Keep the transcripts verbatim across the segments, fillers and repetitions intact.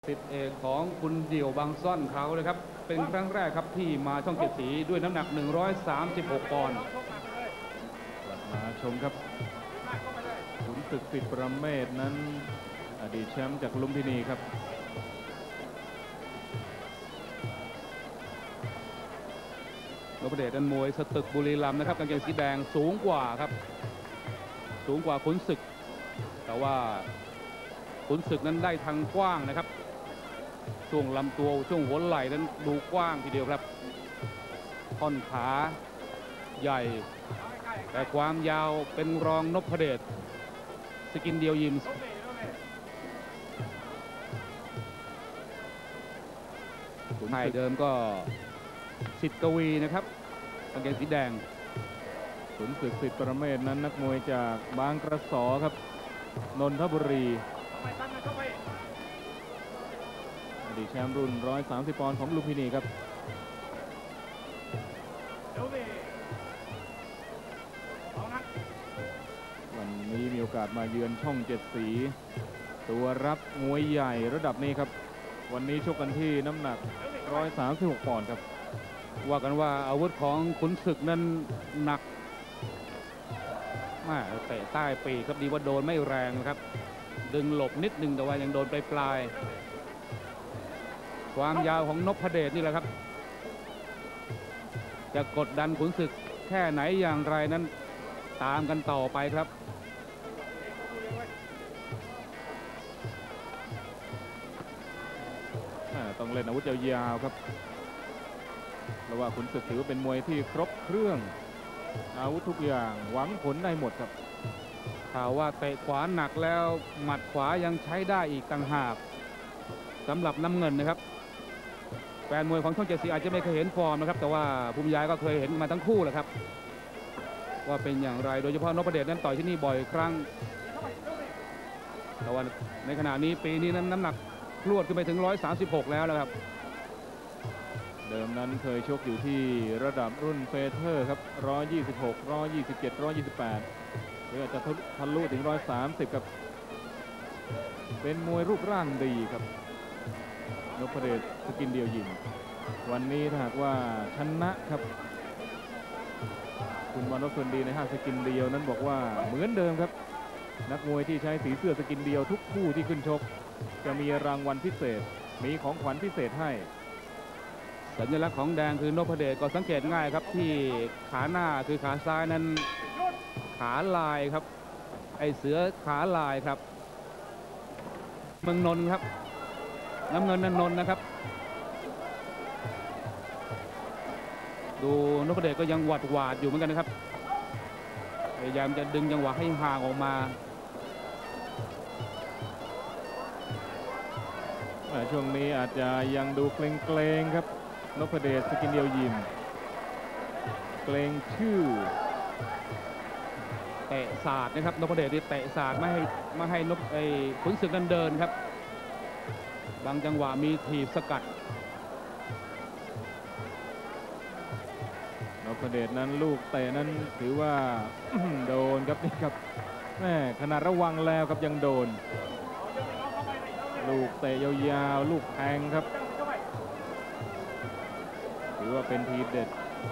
สิทธิเอกของคุณเดี่ยวบางซ่อนเขาเลยครับเป็นครั้งแรกครับที่มาช่องเจ็ดสีด้วยน้ำหนักหนึ่งร้อยสามสิบหกปอนด์กลับมาชมครับขุนศึกสิทธิ์ประเมศนั้นอดีตแชมป์จากลุมพินีครับนพเดชนั้นมวยสตึกบุรีรัมย์นะครับกางเกงสีแดงสูงกว่าครับสูงกว่าขุนศึกแต่ว่าขุนศึกนั้นได้ทางกว้างนะครับช่วงลำตัวช่วงหัวไหล่นั้นดูกว้างทีเดียวครับท่อนขาใหญ่แต่ความยาวเป็นรองนพเดชสกินเดียวยิมขุนศึกเดิมก็สิทธิ์กวีนะครับกางเกงสีแดงขุนศึกสิทธิ์ประเมศนั้นนักมวยจากบางกระสอครับนนทบุรีอดีตแชมป์รุ่นหนึ่งร้อยสามสิบปอนด์ของลุมพินีครับวันนี้มีโอกาสมาเยือนช่องเจ็ดสีตัวรับมวยใหญ่ระดับนี้ครับวันนี้ชกกันที่น้ำหนักหนึ่งร้อยสามสิบหกปอนด์ครับว่ากันว่าอาวุธของขุนศึกนั้นหนักมาเตะใต้ปีกครับดีว่าโดนไม่แรงนะครับดึงหลบนิดนึงแต่ว่ายังโดนปลายปลายความยาวของนพเดชนี่แหละครับจะกดดันขุนศึกแค่ไหนอย่างไรนั้นตามกันต่อไปครับต้องเล่นอาวุธยาวๆครับเพราะว่าขุนศึกถือว่าเป็นมวยที่ครบเครื่องอาวุธทุกอย่างหวังผลได้หมดครับข่าวว่าเตะขวาหนักแล้วหมัดขวายังใช้ได้อีกต่างหากสำหรับน้ำเงินนะครับแฟนมวยของช่องเจ็ดสีอาจจะไม่เคยเห็นฟอร์มนะครับแต่ว่าภูมิยายก็เคยเห็นมาทั้งคู่แหละครับว่าเป็นอย่างไรโดยเฉพาะนพเดชนั้นต่อยที่นี่บ่อยครั้งแต่ว่าในขณะนี้ปีนี้นั้นน้ำหนักพรวดขึ้นไปถึงหนึ่งร้อยสามสิบหกแล้วนะครับเดิมนั้นเคยชกอยู่ที่ระดับรุ่นเฟเธอร์ครับหนึ่งร้อยยี่สิบหก หนึ่งร้อยยี่สิบเจ็ด หนึ่งร้อยยี่สิบแปดหรืออาจจะทะลุถึงหนึ่งร้อยสามสิบครับเป็นมวยรูปร่างดีครับนพเดชสกินเดียวยิงวันนี้ถ้าหากว่าชนะครับคุณวรรณพลดีในห้างสกินเดียวนั้นบอกว่าเหมือนเดิมครับนักมวยที่ใช้สีเสื้อสกินเดียวทุกคู่ที่ขึ้นชกจะมีรางวัลพิเศษมีของขวัญพิเศษให้สัญลักษณ์ของแดงคือนพเดชก็สังเกตง่ายครับที่ขาหน้าคือขาซ้ายนั้นขาลายครับไอเสือขาลายครับเมืองนนท์ครับน้ำเงินนันนนท์นะครับดูนพเดชก็ยังหวาดหวาดอยู่เหมือนกันนะครับพยายามจะดึงจังหวะให้ห่างออกมาช่วงนี้อาจจะยังดูเกรงๆครับนพเดชสกินเดียวยิมเกรงชื่อเตะศาสตร์นะครับนพเดชนี่เตะศาสตร์ไม่ให้ไม่ให้นพไอ้ขุนศึกนั้นเดินครับบางจังหวะมีถีบสกัดนพเดชนั้นลูกเตะนั้นถือว่า โดนครับนี่ครับแม่ขนาดระวังแล้วครับยังโดนลูกเตะยาวๆลูกแทงครับถือว่าเป็นทีเด็ด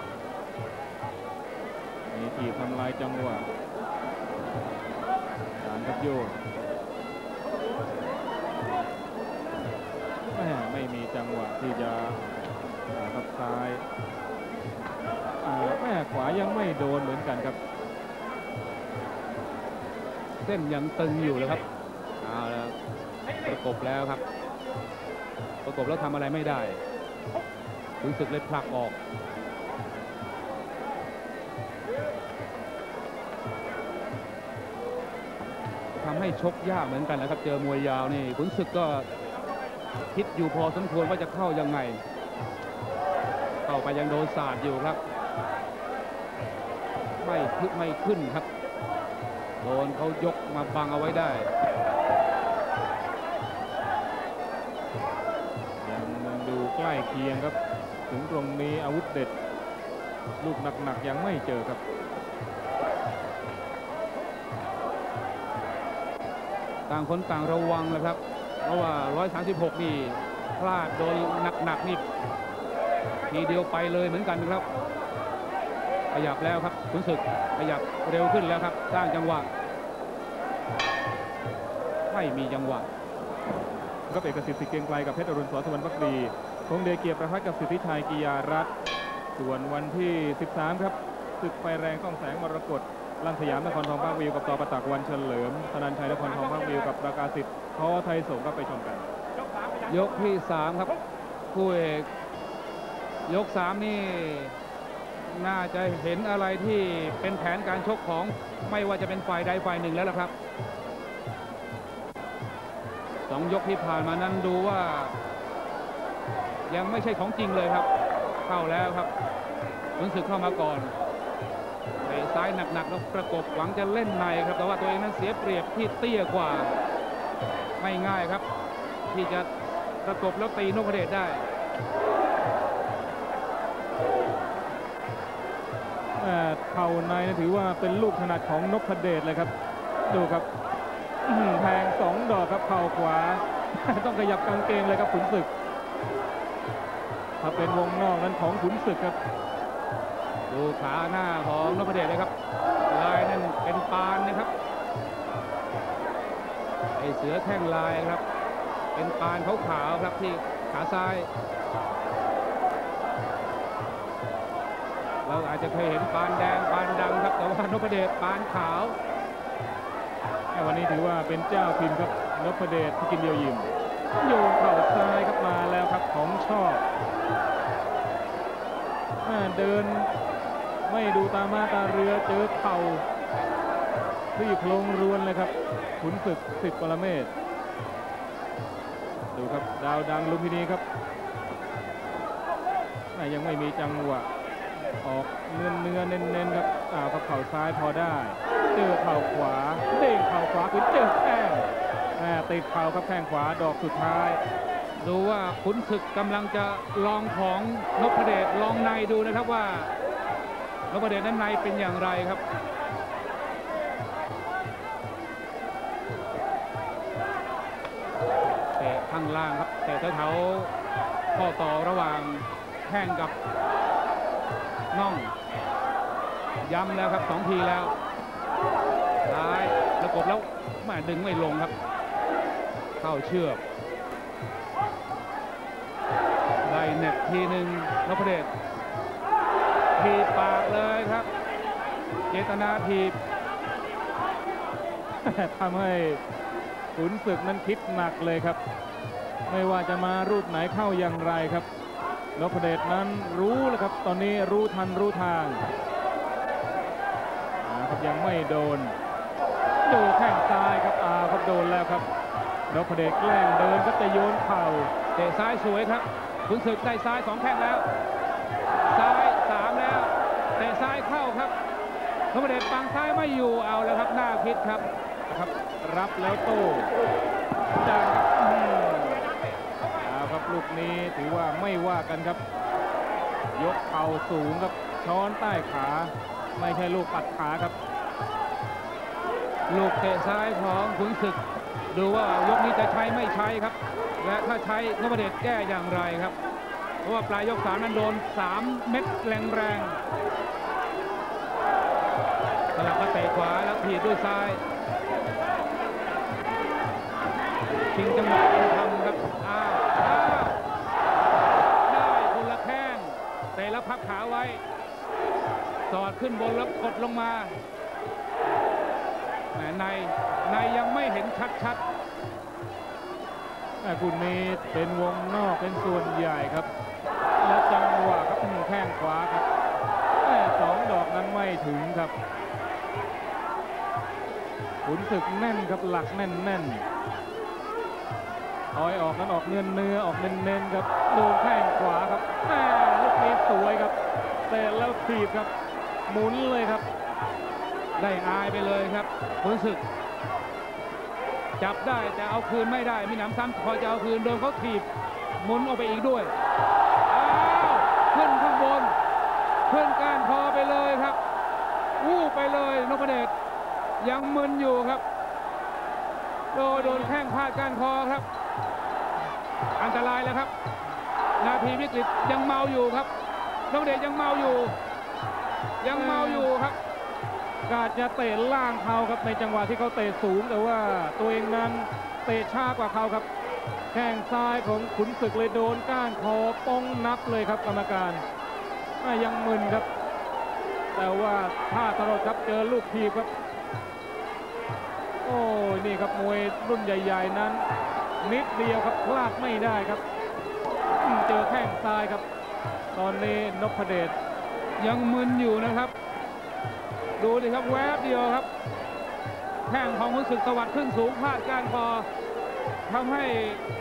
มีทีทำลายจังหวะการครับโยกไม่ไม่มีจังหวะที่จะทับซ้ายแม่ขวายังไม่โดนเหมือนกันครับเส้นยังตึงอยู่เลยครับเอาแล้วประกบแล้วครับประกบแล้วทำอะไรไม่ได้ขุนศึกเลยผลักออกทำให้ชกยากเหมือนกันนะครับเจอมวยยาวนี่ขุนศึกก็คิดอยู่พอสมควรว่าจะเข้ายังไงเข้าไปยังโดนศาสตร์อยู่ครับไม่ขึ้นไม่ขึ้นครับโดนเขายกมาบังเอาไว้ได้ยังดูใกล้เคียงครับถึงตรงนี้อาวุธเด็ดลูกหนักๆยังไม่เจอครับต่างคนต่างระวังเลยครับเพราะว่าร้อยสามสิบหกนี่พลาดโดนหนักๆนี่ทีเดียวไปเลยเหมือนกันครับขยับแล้วครับขุนศึกขยับเร็วขึ้นแล้วครับสร้างจังหวะไม่มีจังหวะก็เอกสิทธิ์สิทธิ์เกรียงไกรกับเพชรอรุณสอสุวรรณภักดีคงเดชเกียรติประพัฒน์กับสิทธิชัยกิยารัตน์ส่วนวันที่สิบสามครับศึกไฟแรงต้องแสงมรกตลั่นสยามนครทองภาควิวกับต่อประตักวันเฉลิมธนันชัยนครทองภาควิวกับประกาศสิทธิ์ทอไทยสงฆ์ก็ไปชมกันยกที่สามครับคู่เอกยกสามนี่น่าจะเห็นอะไรที่เป็นแผนการชกของไม่ว่าจะเป็นฝ่ายใดฝ่ายหนึ่งแล้วล่ะครับสองยกที่ผ่านมานั้นดูว่ายังไม่ใช่ของจริงเลยครับเข้าแล้วครับขุนศึกเข้ามาก่อนเตะซ้ายหนักๆแล้วประกบหวังจะเล่นในครับแต่ว่าตัวเองนั้นเสียเปรียบที่เตี้ยกว่าไม่ง่ายครับที่จะประกบแล้วตีนพเดชได้เข่าในถือว่าเป็นลูกถนัดของนพเดชเลยครับดูครับแทงสองดอกครับเข่าขวาต้องขยับกางเกงเลยครับขุนศึกถ้าเป็นวงนอกนั้นของขุนศึกครับดูขาหน้าของนพเดชเลยครับลายนั่นเป็นปานนะครับไอเสือแข้งลายครับเป็นปานขาวๆครับที่ขาซ้ายเราอาจจะเคยเห็นปานแดงปานดำครับแต่ว่านพเดชปานขาววันนี้ถือว่าเป็นเจ้าถิ่นครับนพเดชที่กินเดียวยิมโยนเข่าซ้ายครับมาแล้วครับของชอบเดินไม่ดูตามาตาเรือเจอเข่าที่โครงรวนเลยครับขุนศึกสิทธิ์ปรเมศดูครับดาวดังลุมพินีครับยังไม่มีจังหวะออกเนื้อเนื้อเน้นๆครับอ้าวเข่าซ้ายพอได้เจอเข่าขวาเด้งเข่าขวาขึ้นเจอแข้งติดเข่าครับแข้งขวาดอกสุดท้ายดูว่าขุนศึกกำลังจะลองของนพเดชลองในดูนะครับว่านพเดชนั้นในเป็นอย่างไรครับเตะข้างล่างครับเตะแถวๆข้อต่อระหว่างแข้งกับน่องย้ำแล้วครับสองทีแล้วซ้ายประกบแล้วแม่ดึงไม่ลงครับเข้าเชือกได้เน็ตทีหนึ่งนพเดชถีบปากเลยครับเจตนาถีบทำให้ขุนศึกนั้นคิดหนักเลยครับไม่ว่าจะมารูปไหนเข้าอย่างไรครับนพเดชนั้นรู้แล้วครับตอนนี้รู้ทันรู้ทางครับยังไม่โดนดูแข้งซ้ายครับอาครับโดนแล้วครับนพเดชแกล้งเดินก็จะโยนเข่าเตะซ้ายสวยครับขุนศึกได้ซ้ายสองแข้งแล้วซ้ายสามแล้วเตะซ้ายเข้าครับนพเดชปังซ้ายไม่อยู่เอาแล้วครับหน้าพิษครับครับรับแล้วโต้ดังครับลูกนี้ถือว่าไม่ว่ากันครับยกเข่าสูงครับช้อนใต้ขาไม่ใช่ลูกปัดขาครับลูกเตะซ้ายของขุนศึกดูว่ายกนี้จะใช้ไม่ใช้ครับและถ้าใช้นพเดชแก้อย่างไรครับเพราะว่าปลายยกสามนั้นโดนสามเม็ดแรงๆสลับมาเตะขวาแล้วถีบด้วยซ้ายชิงจังหวะทำครับอ้าวอ้าวได้คนละแข้งเตะแล้วพับขาไว้สอดขึ้นบนแล้วกดลงมาในในยังไม่เห็นชัดๆคุณนี้เป็นวงนอกเป็นส่วนใหญ่ครับและจังหวะครับแข้งขวาครับสองดอกนั้นไม่ถึงครับขุนศึกแน่นครับหลักแน่นแน่นถอยออกนั้นออกเนื้อเนื้อออกเน้นๆครับโดนแข้งขวาครับแม่ลูกนี้สวยครับเตะแล้วถีบครับหมุนเลยครับได้อายไปเลยครับขุนศึกจับได้แต่เอาคืนไม่ได้มีหนำซ้ำพอจะเอาคืนโดนเขาถีบหมุนออกไปอีกด้วยอ้าวขึ้นข้างบนขึ้นก้านคอไปเลยครับวู้ไปเลยนพเดชยังมึนอยู่ครับโดนโดนแข้งพาดก้านคอครับอันตรายแล้วครับนาทีวิกฤตยังเมาอยู่ครับนพเดชยังเมาอยู่ยังเมาอยู่ครับกาจะเตะล่างเขาครับในจังหวะที่เขาเตะสูงแต่ว่าตัวเองนั้นเตะช้ากว่าเขาครับแข้งซ้ายของขุนศึกเลยโดนก้านคอป้องนับเลยครับกรรมการยังมึนครับแต่ว่าท่าตลอดครับเจอลูกทีบครับโอ้นี่ครับมวยรุ่นใหญ่ๆนั้นนิดเดียวครับพลาดไม่ได้ครับเจอแข้งซ้ายครับตอนนี้นพเดชยังมึนอยู่นะครับดูดิครับแวบเดียวครับแข้งของขุนศึกตวัดขึ้นสูงพลาดก้านคอทำให้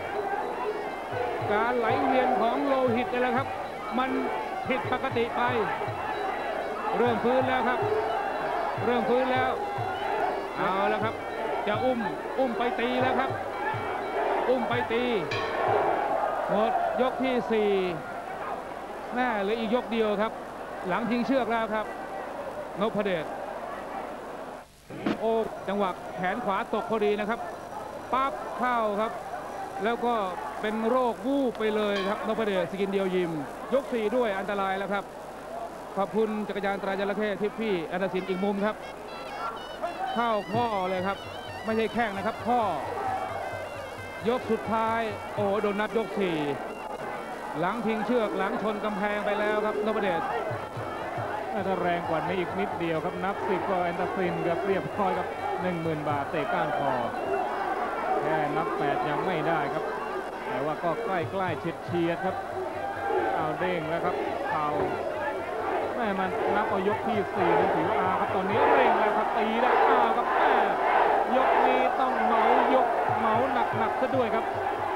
การไหลเวียนของโลหิตนี่แหละครับมันผิดปกติไปเริ่มฟื้นแล้วครับเริ่มฟื้นแล้วเอาแล้วครับจะอุ้มอุ้มไปตีแล้วครับอุ้มไปตีหมดยกที่สี่แน่เหลืออีกยกเดียวครับหลังทิ้งเชือกแล้วครับนพเดชโอ้จังหวะแขนขวาตกพอดีนะครับปั๊บเข้าครับแล้วก็เป็นโรควูบไปเลยครับนพเดชสกินเดียวยิมยกสี่ด้วยอันตรายแล้วครับขอบคุณจักรยานตราจระเข้ทิพพี่อันดาสินอีกมุมครับเข้าข้อเลยครับไม่ใช่แข้งนะครับข้อยกสุดท้ายโอ้โดนนับยกสี่หลังพิงเชือกหลังชนกำแพงไปแล้วครับนพเดชถ้าแรงกว่านี้อีกนิดเดียวครับนับสิบก็แอนตาซินกับเรียบร้อยกับหนึ่งหมื่นบาทเตะก้านคอแค่นับแปดยังไม่ได้ครับแต่ว่าก็ใกล้ใกล้เฉียดเฉียดครับเอาเด้งแล้วครับเข่าแม่มันนับเอายกที่สี่เป็นถืออาครับตอนนี้เร่งแล้วครับตีได้อ้าวครับแม่ยกนี้ต้องเหมายกเหมาหนักหนักซะด้วยครับ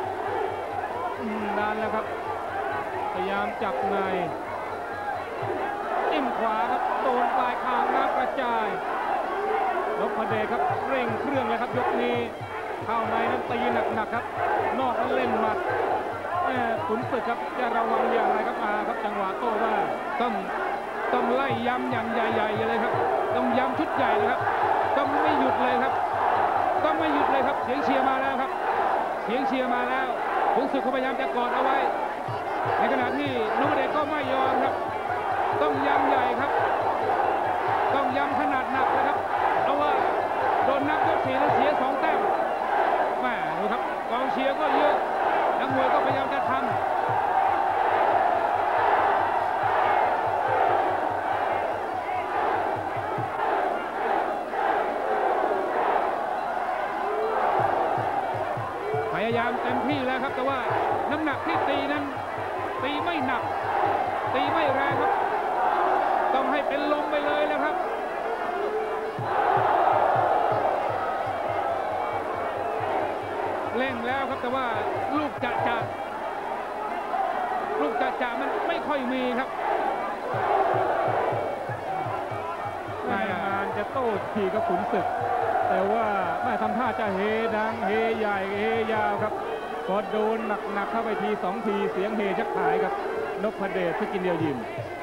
นานแล้วครับพยายามจับในจิ้มขวาครับโดนปลายคางนับกระจายนพเดชครับเร่งเครื่องแล้วครับยกนี้เข้าในนั้นตีหนักๆครับนอกนั้นเล่นหมัดขุนศึกครับจะระวังอย่างไรครับอาครับจังหวะโต้ว่าต้องต้องไล่ย้ำอย่างใหญ่ๆเลยครับต้องย้ำชุดใหญ่เลยครับต้องไม่หยุดเลยครับต้องไม่หยุดเลยครับเสียงเชียร์มาแล้วครับเสียงเชียร์มาแล้วขุนศึกพยายามจะกอดเอาไว้ในขณะที่นพเดชก็ไม่ยอมครับต้องย้ำใหญ่ครับต้องย้ำขนาดหนักเลยครับเอาว่าโดนนับยกสี่แล้วเสียสองแต้มแม่ดูครับกองเชียร์ก็เยอะนักมวยก็พยายามจะทำพยายามเต็มที่แล้วครับแต่ว่าน้ำหนักที่ตีนั้นตีไม่หนักตีไม่แรงครับต้องให้เป็นลมไปเลยแล้วครับเร่งแล้วครับแต่ว่าลูกจะจะลูกจะจะมันไม่ค่อยมีครับนานจะโต้ทีกับขุนศึกแต่ว่าไม่ทำท่าจะเฮดังเฮใหญ่เฮยาวครับพอโดนหนักๆเข้าไปทีสองทีเสียงเฮชักหายครับนพเดชสกินเดียวยิม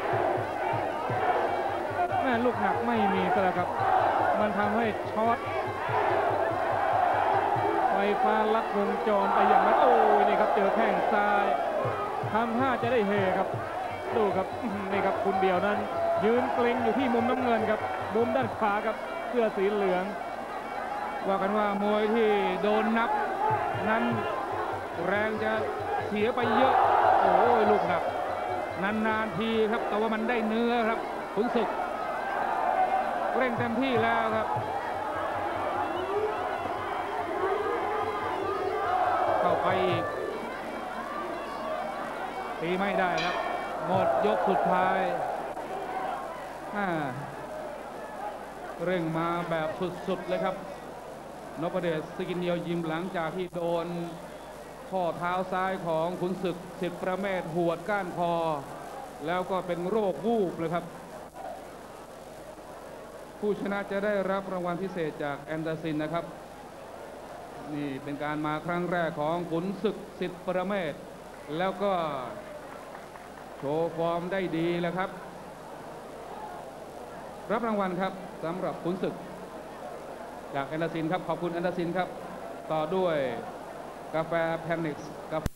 แม่ลูกหนักไม่มีซะแล้วครับมันทำให้ช็อตไฟฟ้าลัดวงจรไปอย่างนั้นโอ้ยนี่ครับเจอแข้งซ้ายทำท่าจะได้เฮครับดูครับนี่ครับคุณเดียวนั้นยืนเกรงอยู่ที่มุมน้ำเงินครับมุมด้านขวาครับเสื้อสีเหลืองว่ากันว่ามวยที่โดนนับนั้นแรงจะเสียไปเยอะโอ้ยลูกหนักนานๆทีครับแต่ว่ามันได้เนื้อครับขุนศึกเร่งเต็มที่แล้วครับเข้าไปอีกตีไม่ได้ครับหมดยกสุดท้ายเร่งมาแบบสุดๆเลยครับนพเดชสกินเดียวยิมหลังจากที่โดนข้อเท้าซ้ายของขุนศึกสิทธิ์ประเมศหวดก้านคอแล้วก็เป็นโรควูบเลยครับผู้ชนะจะได้รับรางวัลพิเศษจากแอนดาซินนะครับนี่เป็นการมาครั้งแรกของขุนศึกสิทธิ์ประเมศแล้วก็โชว์ฟอร์มได้ดีแล้วครับรับรางวัลครับสำหรับขุนศึกจากแอนดาซินครับขอบคุณแอนดาซินครับต่อด้วยกาแฟแพนิกส์กับ